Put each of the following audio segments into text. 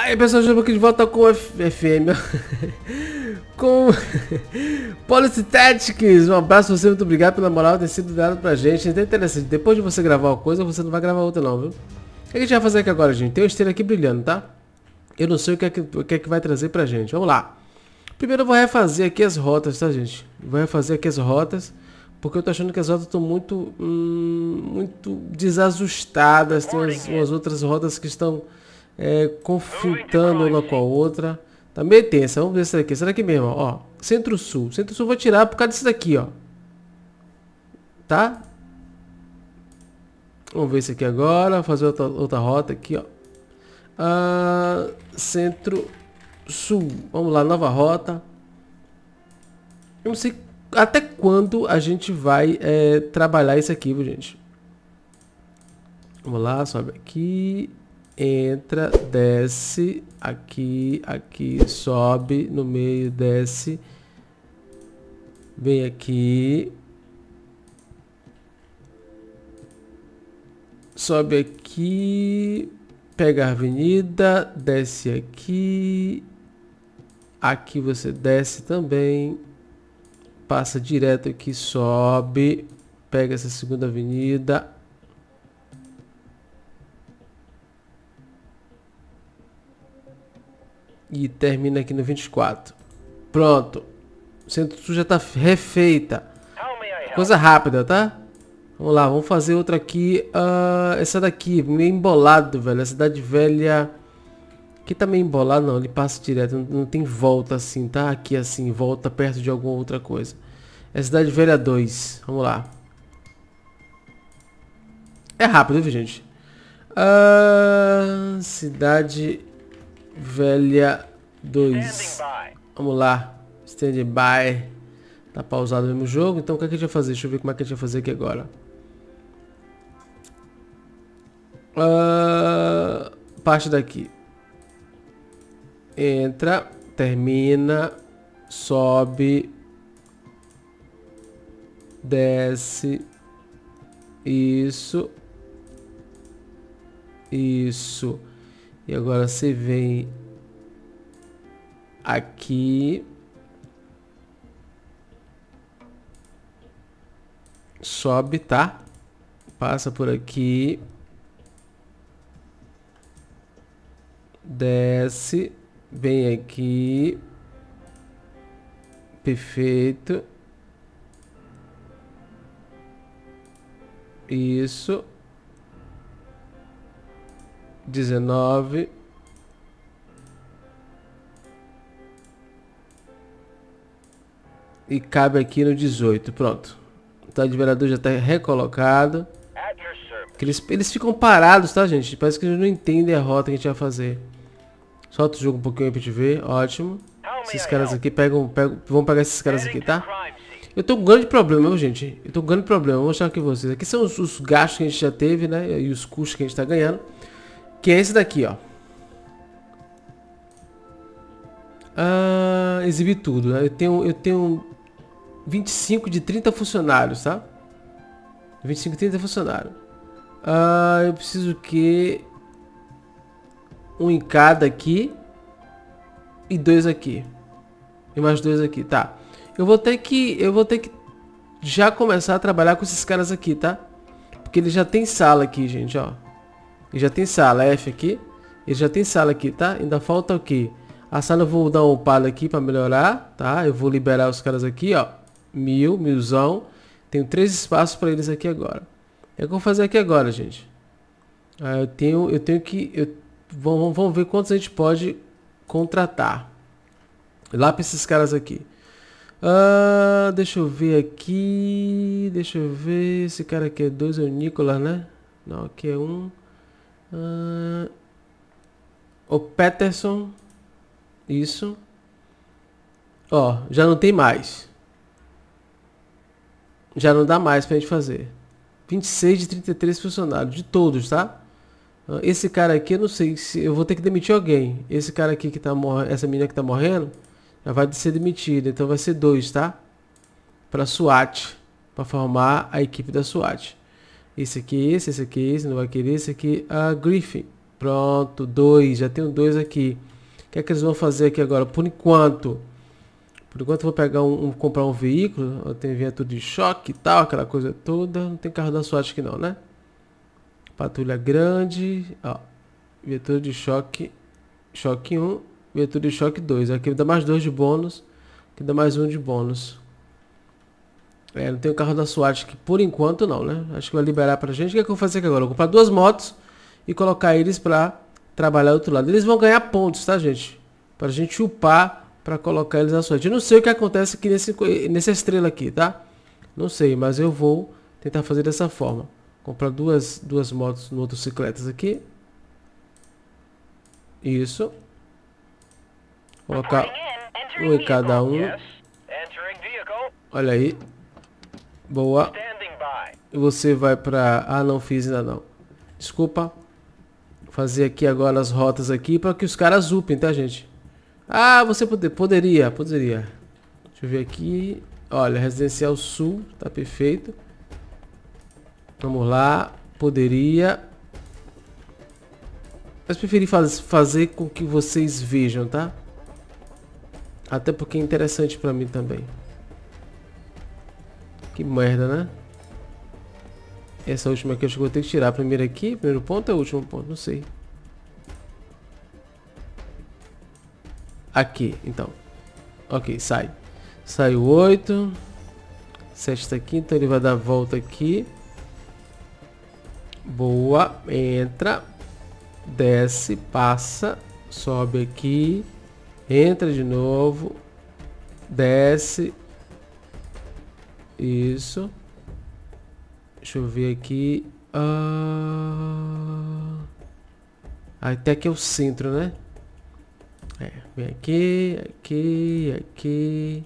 Aí pessoal, estamos aqui de volta com o FM com Policy Tactics. Um abraço pra você, muito obrigado pela moral ter sido dado pra gente. É interessante, depois de você gravar uma coisa, você não vai gravar outra não, viu? O que a gente vai fazer aqui agora, gente? Tem uma esteira aqui brilhando, tá? Eu não sei o que é que vai trazer pra gente. Vamos lá. Primeiro eu vou refazer aqui as rotas, tá, gente? Vou refazer aqui as rotas, porque eu tô achando que as rotas estão muito desajustadas. Tem umas outras rotas que estão conflitando uma com a outra. Tá meio tensa. Vamos ver essa daqui. Essa daqui mesmo, ó. Centro-Sul. Centro-Sul eu vou tirar por causa disso daqui, ó. Tá? Vamos ver isso aqui agora. Vou fazer outra rota aqui, ó. Centro-Sul. Vamos lá, nova rota. Eu não sei até quando a gente vai trabalhar isso aqui, viu, gente? Vamos lá, sobe aqui. Entra, desce, aqui, sobe, no meio, desce. Vem aqui. Sobe aqui. Pega a avenida, desce aqui. Aqui você desce também. Passa direto aqui, sobe. Pega essa segunda avenida. E termina aqui no 24. Pronto. O Centro-Sul já tá refeita. Coisa rápida, tá? Vamos lá, vamos fazer outra aqui. Essa daqui, meio embolado, velho. A Cidade Velha. Aqui tá meio embolado, não. Ele passa direto. Não tem volta assim, tá? Aqui assim, volta perto de alguma outra coisa. É Cidade Velha 2. Vamos lá. É rápido, viu, gente? Cidade Velha 2. Vamos lá. Stand by. Tá pausado o mesmo jogo. Então o que a gente vai fazer? Deixa eu ver como é que a gente vai fazer aqui agora. Parte daqui. Entra. Termina. Sobe. Desce. Isso. Isso. E agora você vem aqui, sobe, tá? Passa por aqui, desce, vem aqui, perfeito, isso. 19. E cabe aqui no 18. Pronto. O adverador já está recolocado. Eles ficam parados, tá, gente? Parece que eles não entendem a rota que a gente vai fazer. Solta o jogo um pouquinho aí pra gente ver. Ótimo. Esses caras aqui vamos pegar esses caras aqui, tá? Eu tô com um grande problema, viu, gente? Eu tô com um grande problema. Vou mostrar aqui pra vocês. Aqui são os gastos que a gente já teve, né? E os custos que a gente tá ganhando. Que é esse daqui, ó. Exibir tudo, né? Eu tenho 25 de 30 funcionários, tá? 25 de 30 funcionários. Eu preciso que um em cada aqui e dois aqui. E mais dois aqui, tá? Eu vou ter que já começar a trabalhar com esses caras aqui, tá? Porque ele já tem sala aqui, gente, ó. Ele já tem sala, F aqui. Ele já tem sala aqui, tá? Ainda falta o quê? A sala eu vou dar uma upada aqui pra melhorar, tá? Eu vou liberar os caras aqui, ó. Milzão. Tenho 3 espaços pra eles aqui agora. É o que eu vou fazer aqui agora, gente. Eu tenho que... Vamos ver quantos a gente pode contratar. Lá pra esses caras aqui. Deixa eu ver aqui. Deixa eu ver. Esse cara aqui é 2, é o Nicolas, né? Não, aqui é 1. O Peterson. Isso. Ó, já não tem mais. Já não dá mais pra gente fazer. 26 de 33 funcionários. De todos, tá? Esse cara aqui, eu não sei se... Eu vou ter que demitir alguém. Esse cara aqui que tá morrendo... Essa menina que tá morrendo... Já vai ser demitida. Então vai ser 2, tá? Pra SWAT. Pra formar a equipe da SWAT. Esse aqui, esse aqui, esse não vai querer. Esse aqui, a Griffin. Pronto, 2. Já tenho 2 aqui. O que é que eles vão fazer aqui agora? Por enquanto eu vou pegar comprar um veículo. Eu tenho viatura de choque e tal, aquela coisa toda. Não tem carro da SWAT aqui não, né? Patrulha grande. Ó, viatura de choque. Choque 1. Viatura de choque 2. Aqui dá mais 2 de bônus. Aqui dá mais 1 de bônus. Não tem o carro da SWAT aqui por enquanto não, né? Acho que vai liberar pra gente. O que é que eu vou fazer aqui agora? Eu vou comprar 2 motos e colocar eles pra trabalhar do outro lado. Eles vão ganhar pontos, tá, gente? Pra gente upar pra colocar eles na SWAT. Eu não sei o que acontece aqui nessa estrela aqui, tá? Não sei, mas eu vou tentar fazer dessa forma. Comprar duas motos motocicletas aqui. Isso. Colocar um em cada um. Olha aí. Boa. E você vai pra... Ah, não fiz ainda não. Desculpa. Vou fazer aqui agora as rotas aqui para que os caras upem, tá, gente? Ah, você poderia. Deixa eu ver aqui. Olha, Residencial Sul. Tá perfeito. Vamos lá. Poderia. Mas preferi fazer com que vocês vejam, tá? Até porque é interessante pra mim também. Que merda, né? Essa última aqui eu acho que vou ter que tirar. Primeiro aqui. Primeiro ponto é o último ponto. Não sei. Aqui, então. Ok, sai. Sai o 8. 7 tá aqui. Então ele vai dar a volta aqui. Boa. Entra. Desce. Passa. Sobe aqui. Entra de novo. Desce. Isso. Deixa eu ver aqui. Até aqui é o centro, né? Vem aqui.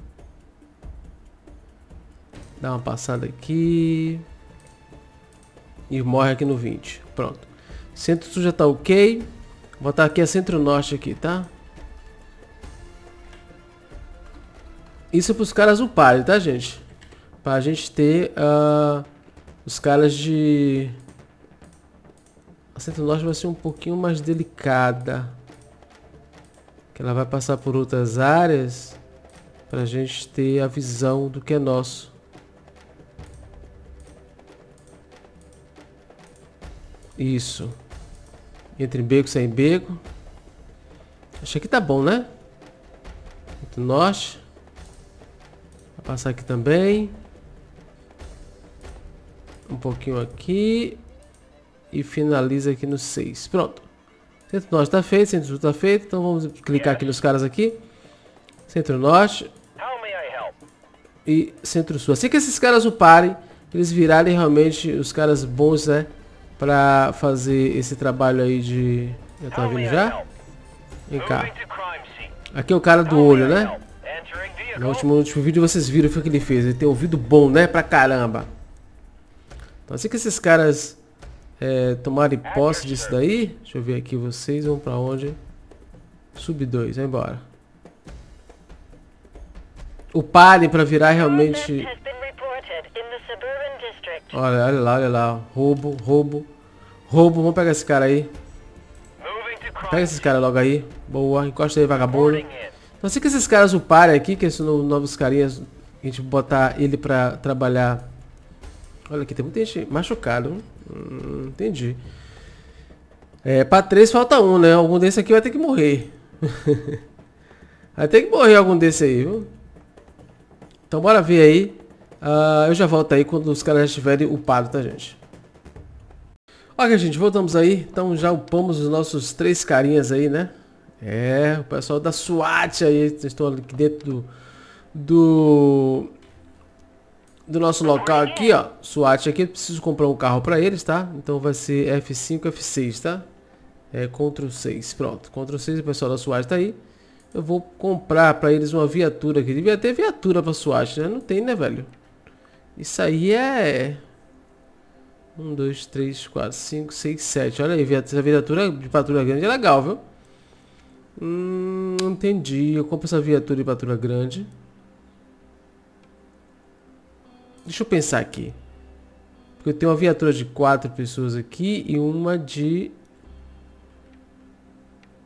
Dá uma passada aqui. E morre aqui no 20. Pronto. Centro-sul já tá ok. Vou botar aqui a centro-norte aqui, tá? Isso é para os caras uparem, tá, gente? Pra gente ter os caras de... A centro-norte vai ser um pouquinho mais delicada. Que ela vai passar por outras áreas. Pra gente ter a visão do que é nosso. Isso. Entre beco e sem beco. Acho que tá bom, né? Centro-norte. Vai passar aqui também. Um pouquinho aqui. E finaliza aqui no 6. Pronto. Centro-norte tá feito. Centro-sul tá feito. Então vamos clicar aqui nos caras aqui. Centro-norte. E centro-sul. Assim que esses caras uparem, eles virarem realmente os caras bons, né? Pra fazer esse trabalho aí de... Já tá vindo já? Vem cá. Aqui é o cara do olho, né? No último vídeo vocês viram o que ele fez. Ele tem ouvido bom, né? Pra caramba. Então assim que esses caras tomarem posse disso daí. Deixa eu ver aqui vocês. Vão pra onde? Sub 2, vai embora. Uparem pra virar realmente... Olha lá. Roubo. Vamos pegar esse cara aí. Pega esses caras logo aí. Boa, encosta aí, vagabundo. Então assim que esses caras uparem aqui, que são novos carinhas, a gente botar ele pra trabalhar. Olha aqui, tem muita gente machucado. Entendi. Pra 3 falta 1, né? Algum desse aqui vai ter que morrer. Vai ter que morrer algum desse aí, viu? Então bora ver aí. Eu já volto aí quando os caras já estiverem upados, tá, gente? Ok, gente, voltamos aí. Então já upamos os nossos 3 carinhas aí, né? O pessoal da SWAT aí. Estou aqui dentro do nosso local aqui, ó. SWAT aqui. Preciso comprar um carro pra eles, tá? Então vai ser F5, F6, tá? Ctrl 6. Pronto. Ctrl 6, o pessoal da SWAT tá aí. Eu vou comprar pra eles uma viatura aqui. Devia ter viatura pra SWAT, né? Não tem, né, velho? Isso aí é... 1, 2, 3, 4, 5, 6, 7. Olha aí, essa viatura de patrulha grande é legal, viu? Entendi. Eu compro essa viatura de patrulha grande. Deixa eu pensar aqui. Porque eu tenho uma viatura de 4 pessoas aqui e uma de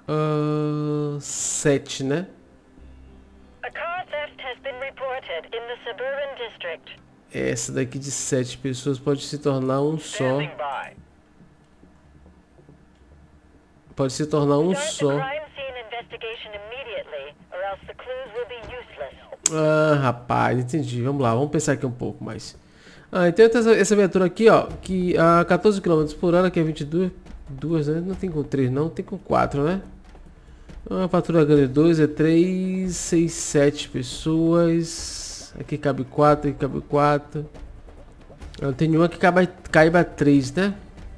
7, né? A car theft has been reported in the suburban district. Essa daqui de 7 pessoas pode se tornar um só. Standing by. Pode se tornar um Start the só. crime scene investigation immediately, or else the clues will be useless. Ah, rapaz, entendi. Vamos lá, vamos pensar aqui um pouco mais. Então essa viatura aqui, ó, que a 14 km por hora, que é 22, né? Não tem com 3 não, tem com 4, né? A patrulha grande 2 é 3, 6, 7 pessoas. Aqui cabe 4, aqui cabe 4. Tem uma que caiba 3, né?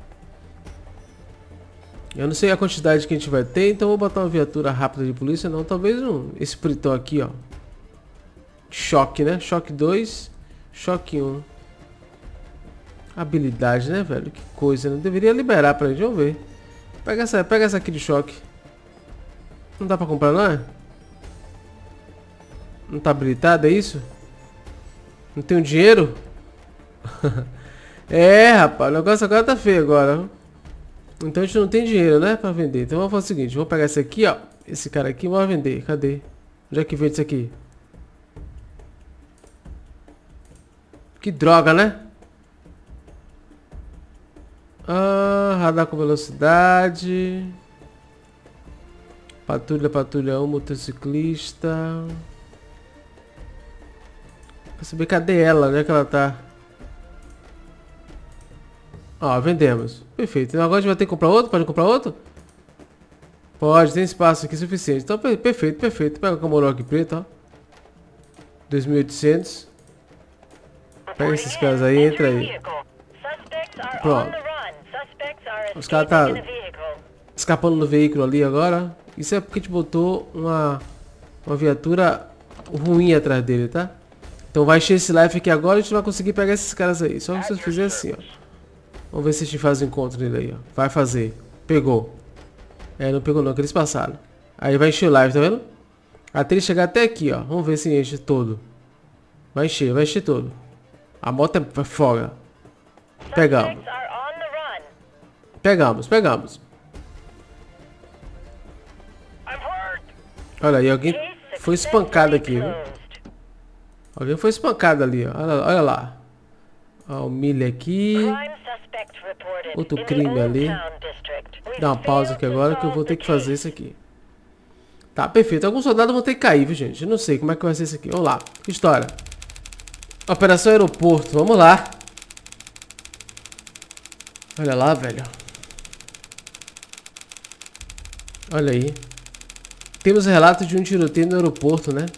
Eu não sei a quantidade que a gente vai ter, então vou botar uma viatura rápida de polícia, não. Talvez esse pretão aqui, ó. Choque, né? Choque 2, choque 1. Habilidade, né, velho? Que coisa, né? Deveria liberar pra gente, vamos ver. Pega essa aqui de choque. Não dá pra comprar, não é? Não tá habilitado, é isso? Não tenho dinheiro? É, rapaz, o negócio agora tá feio agora. Então a gente não tem dinheiro, né, pra vender. Então vamos fazer o seguinte, vou pegar esse aqui, ó. Esse cara aqui, vou vender. Cadê? Onde é que vende isso aqui? Que droga, né? Radar com velocidade. Patrulha 1, motociclista. Pra saber cadê ela, onde é que ela tá? Ó, vendemos. Perfeito. Então agora a gente vai ter que comprar outro? Pode comprar outro? Pode, tem espaço aqui suficiente. Então perfeito, perfeito. Pega o Camoroque preto, ó. 2.800. Pega esses caras aí, entra aí. Pronto. Os caras tá escapando do veículo ali agora. Isso é porque a gente botou uma viatura ruim atrás dele, tá? Então vai encher esse life aqui agora e a gente vai conseguir pegar esses caras aí. Só se vocês fizerem assim, ó. Vamos ver se a gente faz o encontro nele aí, ó. Vai fazer. Pegou. É, não pegou não, que eles passaram. Aí vai encher o live, tá vendo? Até ele chegar até aqui, ó. Vamos ver se enche todo. Vai encher todo. A moto é foga. Pegamos. Pegamos. Olha aí, alguém foi espancado aqui, viu? Alguém foi espancado ali, ó. Olha lá. Ó, o milho aqui. Outro crime ali. Dá uma pausa aqui agora que eu vou ter que fazer isso aqui. Tá, perfeito. Alguns soldados vão ter que cair, viu, gente? Eu não sei como é que vai ser isso aqui. Vamos lá. História. Operação Aeroporto. Vamos lá. Olha lá, velho. Olha aí. Temos relatos de um tiroteio no aeroporto, né?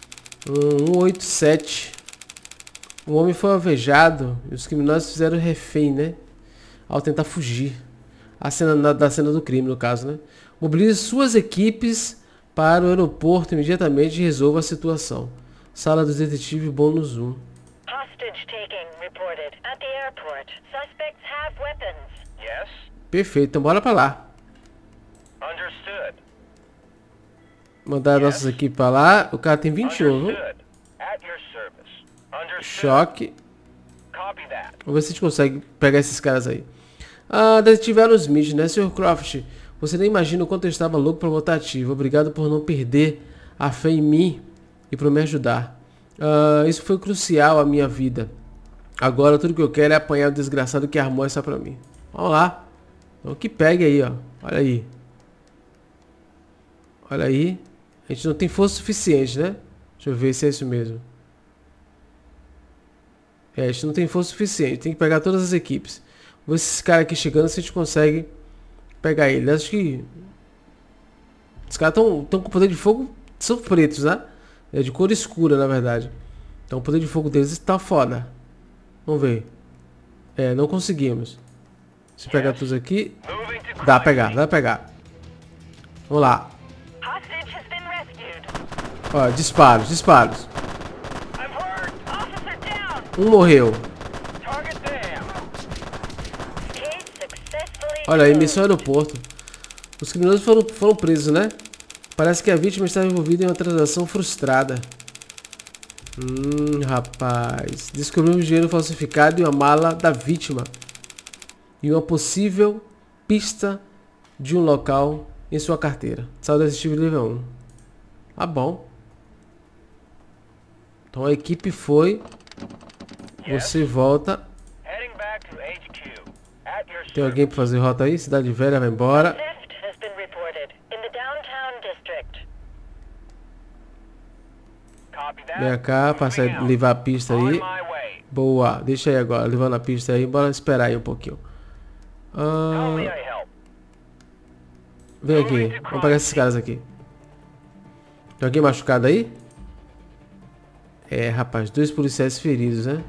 187. O homem foi alvejado e os criminosos fizeram refém, né? Ao tentar fugir. Da cena do crime, no caso, né? Mobilize suas equipes para o aeroporto imediatamente e resolva a situação. Sala do detetive bônus 1. Hostage taking reported at the airport. Suspects have weapons. Yes. Perfeito, então bora pra lá. Understood. Mandar nossas equipes pra lá. O cara tem 21, viu? Understood. At your service. Understood. Choque. Copy that. Vamos ver se a gente consegue pegar esses caras aí. Detetive Aaron Smith, né? Sr. Croft, você nem imagina o quanto eu estava louco para voltar ativo. Obrigado por não perder a fé em mim e por me ajudar. Isso foi crucial à minha vida. Agora tudo que eu quero é apanhar o desgraçado que armou essa pra mim. Vamos lá. Então que pegue aí, ó. Olha aí. Olha aí. A gente não tem força suficiente, né? Deixa eu ver se é isso mesmo. A gente não tem força suficiente. Tem que pegar todas as equipes. Vou ver se esse cara aqui chegando, se a gente consegue pegar ele. Acho que os caras estão com poder de fogo. São pretos, né? É de cor escura, na verdade. Então o poder de fogo deles está foda. Vamos ver. Não conseguimos. Se pegar todos aqui, dá pra pegar. Vamos lá. Ó, disparos. Um morreu. Olha aí, missão aeroporto. Os criminosos foram presos, né? Parece que a vítima estava envolvida em uma transação frustrada. Rapaz. Descobrimos dinheiro falsificado e uma mala da vítima. E uma possível pista de um local em sua carteira. Saldo detetive nível 1. Tá bom. Então a equipe foi. Você volta. Heading back to HQ. At your Tem alguém pra fazer rota aí? Cidade Velha vai embora. Theft has been reported in the downtown district. Copy that. Vem cá, passa aí, levar a pista On aí. my way. Boa, deixa aí agora, levando a pista aí. Bora esperar aí um pouquinho. How may I help? Vem aqui, vamos pegar esses caras aqui. Tem alguém machucado aí? É, rapaz, 2 policiais feridos, né?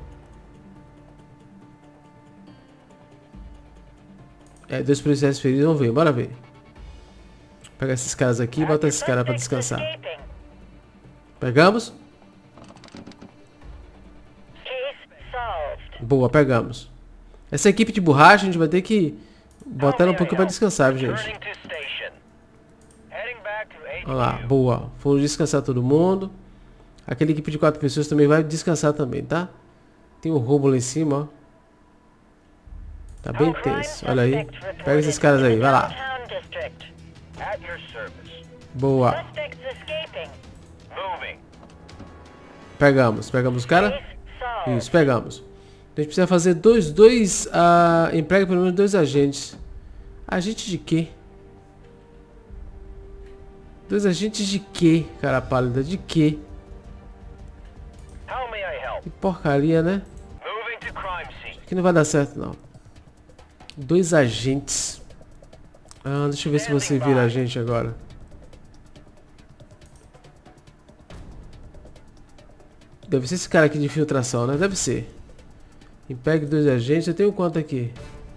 É, 2 policiais feridos, vamos ver, bora ver. Pega esses caras aqui e bota esses caras pra descansar. Escaping. Pegamos? Case solved. Boa, pegamos. Essa equipe de borracha a gente vai ter que botar ela um pouquinho pra descansar, viu, gente? Returning to station. Heading back to HQ. Olha lá, boa. Foram descansar todo mundo. Aquela equipe de 4 pessoas também vai descansar também, tá? Tem um roubo lá em cima, ó. Tá bem tenso. Olha aí. Pega esses caras aí, vai lá. Downtown district. At your service. Boa. Suspects escaping. Moving. Pegamos os caras. Case solved. Isso, pegamos. A gente precisa fazer emprega pelo menos 2 agentes. Agente de quê? 2 agentes de quê, cara pálida? De quê? How may I help? Que porcaria, né? Moving to crime scene. Aqui não vai dar certo, não. 2 agentes. Ah, deixa eu ver se você vira agente agora. Deve ser esse cara aqui de infiltração, né? Deve ser. Empregue 2 agentes. Eu tenho quanto aqui?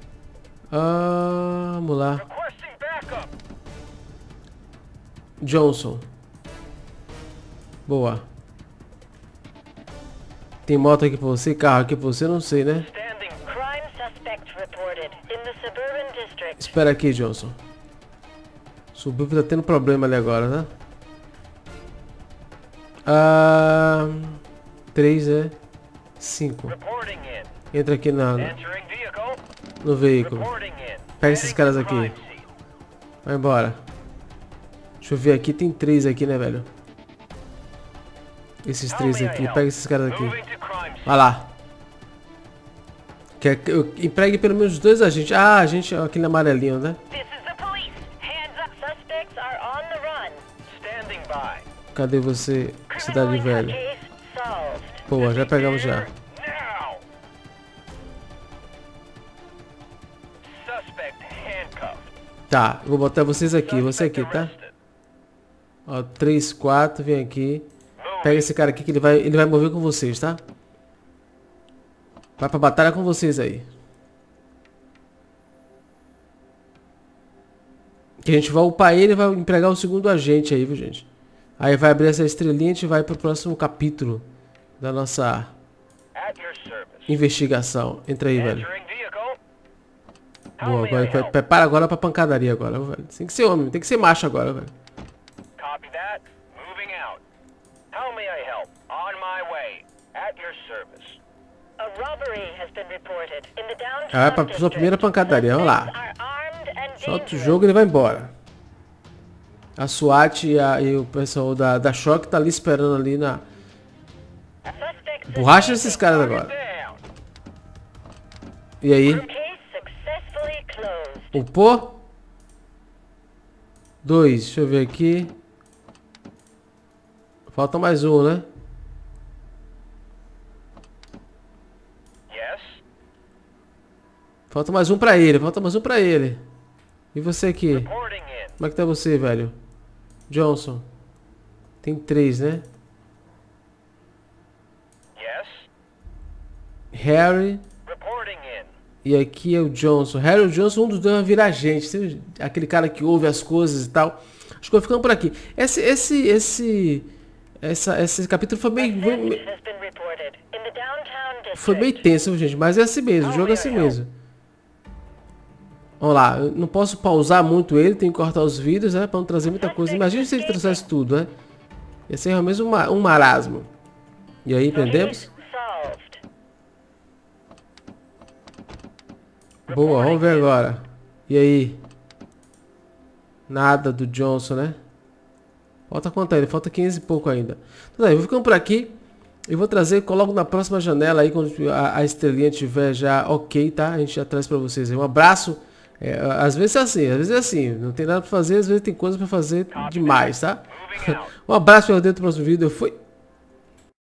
Ah, vamos lá. Requesting backup. Johnson. Boa. Tem moto aqui pra você, carro aqui pra você, não sei, né? Standing. Crime suspect reported in the suburban district. Espera aqui, Johnson. Subiu que tá tendo problema ali agora, né? 3, é? 5. Reporting in. Entra aqui Entering vehicle. no veículo. Reporting in. Pega esses Heading caras to aqui. crime scene. Vai embora. Deixa eu ver aqui, tem 3 aqui, né, velho? Esses 3 aqui, pega esses caras aqui. Moving to crime scene. Vai lá. Quer que eu empregue pelo menos 2 agentes. Ah, agente, aquele amarelinho, né? This is the police. Hands up. Suspects are on the run. Standing by. Cadê você, Cidade Velha? Case solved. Boa, já pegamos já. Now. Suspect handcuffed. Tá, eu vou botar vocês aqui, você aqui, tá? Arrested. Ó, 3, 4, vem aqui. Pega esse cara aqui que ele vai mover com vocês, tá? Vai pra batalha com vocês aí. Que a gente vai upar ele e vai empregar o segundo agente aí, viu, gente? Aí vai abrir essa estrelinha e a gente vai pro próximo capítulo da nossa At your service. investigação. Entra aí, velho. Entering vehicle. Boa, agora, prepara agora pra pancadaria agora, velho. Tem que ser homem, tem que ser macho agora, velho. Copy that. Moving out. How may I help? On my way. At your service. A robbery has been reported in the downtown Ah, vai pra sua district. primeira pancadaria, vamos lá. Suspects are armed and Solta o dangerous. jogo e ele vai embora. A SWAT e o pessoal da Choque tá ali esperando ali na... Suspects Borracha esses caras agora. Down. E aí? Case successfully closed. Upou? 2, deixa eu ver aqui. Falta mais um, né? Yes. Falta mais um pra ele, falta mais um pra ele. E você aqui? Reporting in. Como é que tá você, velho? Johnson. Tem 3, né? Yes. Harry. Reporting in. E aqui é o Johnson. Harry e o Johnson, um dos dois vai virar agente. Sabe? Aquele cara que ouve as coisas e tal. Acho que vou ficando por aqui. Esse capítulo foi meio... Theft has been reported in the downtown district. Foi meio tenso, gente, mas é assim mesmo, o jogo é assim mesmo. Vamos lá, eu não posso pausar muito ele, tenho que cortar os vídeos, né, pra não trazer muita coisa. Imagina se ele trouxesse tudo, né? Ia ser realmente um marasmo. E aí, prendemos? Solved. Boa, vamos ver agora. E aí? Nada do Johnson, né? Falta quanto ainda? Falta 500 e pouco ainda. Então, eu vou ficando por aqui. Eu vou trazer, coloco na próxima janela aí, quando a estrelinha estiver já ok, tá? A gente já traz pra vocês aí. Um abraço. Às vezes é assim, às vezes é assim. Não tem nada pra fazer, às vezes tem coisa pra fazer demais, tá? Um abraço, meu Deus, no próximo vídeo. Eu fui.